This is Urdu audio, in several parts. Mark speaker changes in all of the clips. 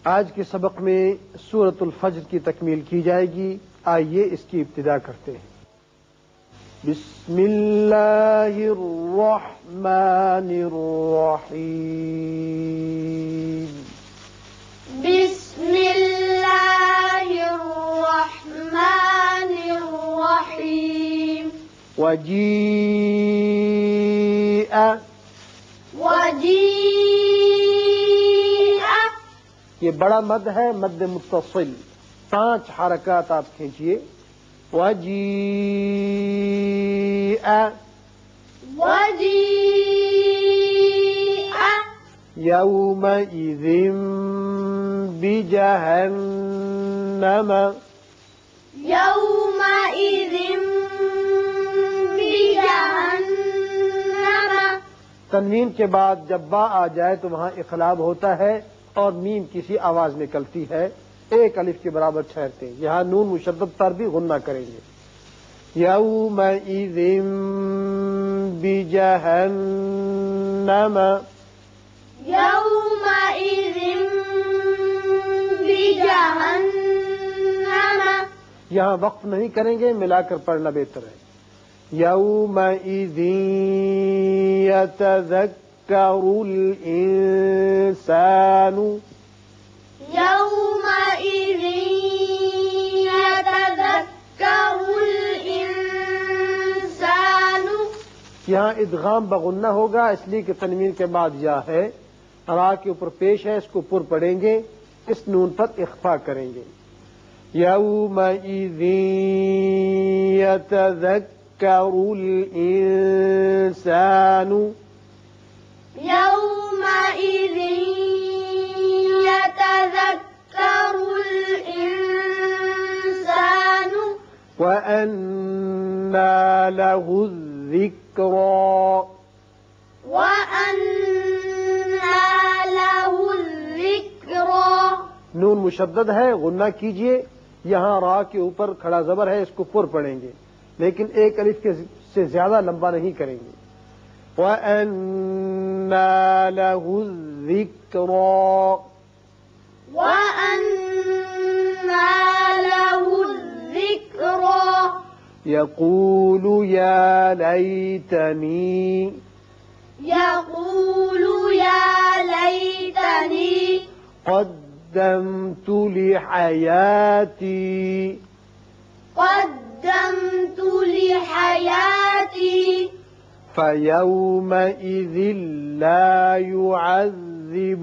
Speaker 1: آج کے سبق میں سورۃ الفجر کی تکمیل کی جائے گی. آئیے اس کی ابتدا کرتے ہیں. بسم اللہ الرحمن الرحیم.
Speaker 2: بسم اللہ الرحمن الرحیم.
Speaker 1: وجیء یہ بڑا مد ہے، مد متصل، 5 حرکات آپ کھینچیے. وجیء یومئذ بجہنم. تنوین کے بعد جب با آ جائے تو وہاں اخلاب ہوتا ہے اور میم کسی آواز نکلتی ہے، 1 الف کے برابر ٹھہرتے ہیں. یہاں نون مشدد پر بھی غنہ کریں گے. یومئذ بجہنم. یہاں وقف نہیں کریں گے، ملا کر پڑھنا بہتر ہے. یومئذ یتذکر الانسان.
Speaker 2: یومئذ یتذکر الانسان.
Speaker 1: یہاں ادغام بغنہ ہوگا اس لیے کہ تنوین کے بعد یا ہے، را کے اوپر پیش ہے، اس کو پر پڑھیں گے، اس نون پر اخفا کریں گے. یومئذ یتذکر الانسان.
Speaker 2: یومئذ یتذکر الانسان.
Speaker 1: وأنى له الذکرى.
Speaker 2: وأنى له الذکرى.
Speaker 1: نون مشدد ہے، غنہ کیجئے. یہاں را کے اوپر کھڑا زبر ہے، اس کو پر پڑھیں گے، لیکن 1 الف کے سے زیادہ لمبا نہیں کریں گے. وَأَنَّى لَهُ الذِّكْرَى.
Speaker 2: وَأَنَّى لَهُ الذِّكْرَى.
Speaker 1: يَقُولُ يَا لَيْتَنِي.
Speaker 2: يَقُولُ يَا لَيْتَنِي
Speaker 1: قَدَّمْتُ لِحَيَاتِي.
Speaker 2: قدمت لحياتي.
Speaker 1: فَيَوْمَئِذٍ لَا يُعَذِّبُ.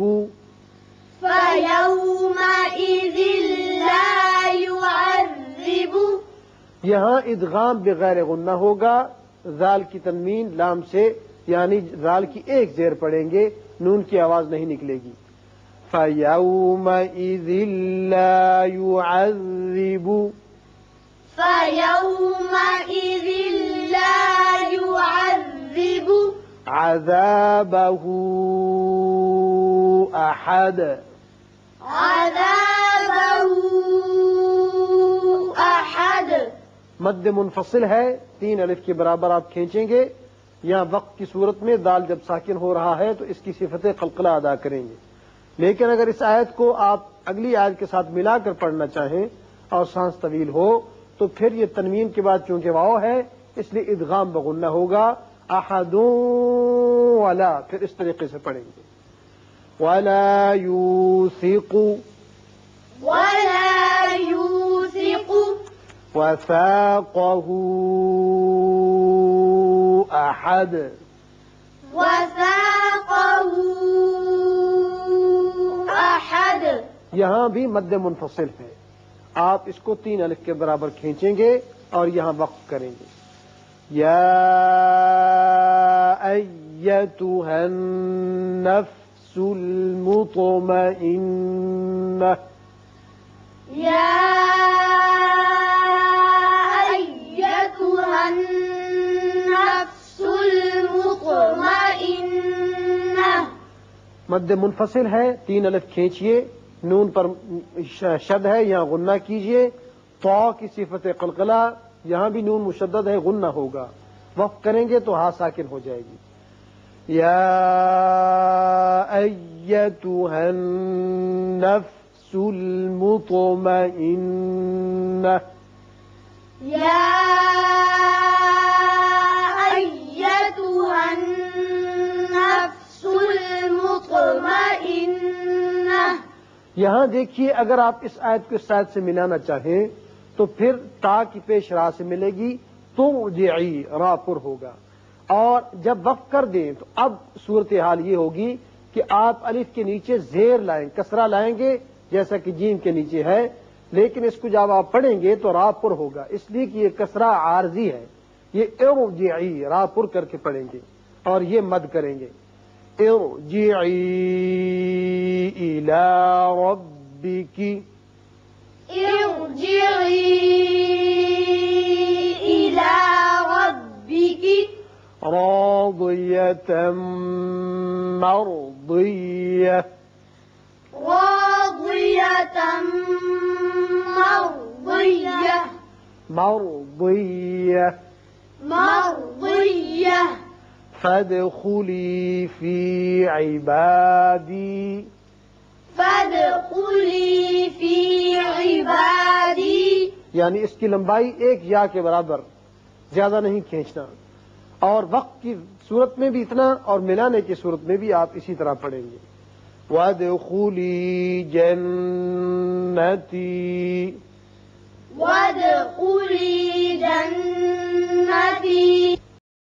Speaker 2: فيومئذ لا يعذب.
Speaker 1: یہاں ادغام بغیر غنہ ہوگا. ذال کی تنوین لام سے، یعنی ذال کی 1 زیر پڑھیں گے، نون کی آواز نہیں نکلے گی. فَيَوْمَئِذٍ لَا يُعَذِّبُ.
Speaker 2: فيومئذ لا يعذب
Speaker 1: عذابه أحد.
Speaker 2: عذابه أحد.
Speaker 1: مد منفصل ہے، 3 الف کے برابر آپ کھینچیں گے. یہاں وقت کی صورت میں دال جب ساکن ہو رہا ہے تو اس کی صفت قلقلہ ادا کریں گے. لیکن اگر اس آیت کو آپ اگلی آیت کے ساتھ ملا کر پڑھنا چاہیں اور سانس طویل ہو تو پھر یہ تنوین کے بعد چونکہ واو ہے اس لیے ادغام بغنہ ہوگا. احد ولا، پھر اس طریقے سے پڑھیں گے. ولا یوثق.
Speaker 2: ولا يوثق.
Speaker 1: وثاقه احد.
Speaker 2: وثاقه أحد.
Speaker 1: یہاں بھی مد منفصل ہے، آپ اس کو 3 الف کے برابر کھینچیں گے اور یہاں وقف کریں گے. یا ایتها النفس المطمئنة.
Speaker 2: يا أيتها النفس المطمئنة.
Speaker 1: مد منفصل ہے، 3 الف کھینچیے، نون پر شد ہے، یہاں غنہ کیجئے. طا کی صفت قلقلہ، یہاں بھی نون مشدد ہے، غنہ ہوگا. وقف کریں گے تو ہا ساکن ہو جائے گی. یا ایتها النفس المطمئنة
Speaker 2: يا أيتها النفس المطمئنة.
Speaker 1: یہاں دیکھیے اگر آپ اس آیت کو اس آیت سے ملانا چاہیں تو پھر تا کی پیش را سے ملے گی ترجعی را پر ہوگا، اور جب وقف کر دیں تو اب صورتحال یہ ہوگی کہ آپ الف کے نیچے زیر لائیں، کسرہ لائیں گے جیسا کہ جیم کے نیچے ہے، لیکن اس کو جب آپ پڑھیں گے تو را پر ہوگا، اس لیے کہ یہ کسرہ عارضی ہے، یہ ارجعی را پر کر کے پڑھیں گے اور یہ مد کریں گے ارجعی الی ربک
Speaker 2: ارجعي إلى ربك
Speaker 1: راضية مرضية
Speaker 2: راضية مرضية
Speaker 1: مرضية
Speaker 2: مرضية
Speaker 1: فادخلي في عبادي
Speaker 2: فادخلي في عبادي.
Speaker 1: یعنی اس کی لمبائی ایک یا کے برابر، زیادہ نہیں کھینچنا، اور وقت کی صورت میں بھی اتنا اور ملانے کی صورت میں بھی آپ اسی طرح پڑھیں گے وادخلی جنتی
Speaker 2: وادخلي جنتي.